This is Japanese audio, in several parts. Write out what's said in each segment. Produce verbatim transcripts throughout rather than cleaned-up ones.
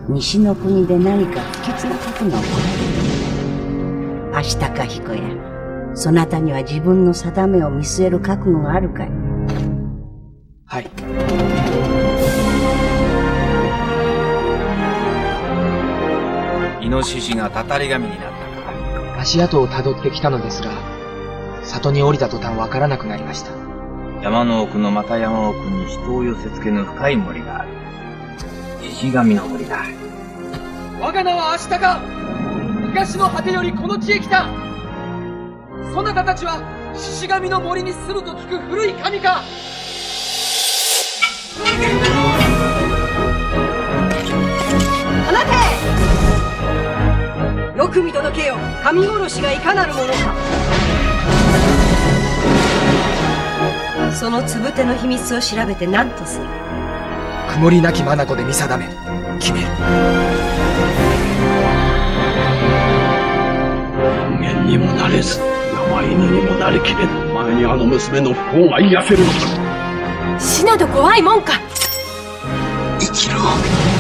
西の国で何か不吉なことが起こる。足高彦や、そなたには自分の定めを見据える覚悟があるかい？ はい。 イノシシがたたり神になったか。 足跡をたどってきたのですが、里に降りた途端わからなくなりました。 山の奥のまた山奥に人を寄せ付けぬ深い森がある。獅子神の森だ。 我が名は足高。東の果てよりこの地へ来た。そなたたちは獅子神の森に住むと聞く古い神か。 放て！よく見届けよ。神殺しがいかなるものか。そのつぶての秘密を調べて何とする？ 曇りなき眼で見定め決める。 人間にもなれず山犬にもなりきれぬ前にあの娘の不幸が癒せるのか。 死など怖いもんか。 生きろ。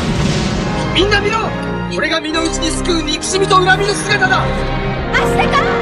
みんな見ろ。これが身の内に救う憎しみと恨みの姿だ。 足高！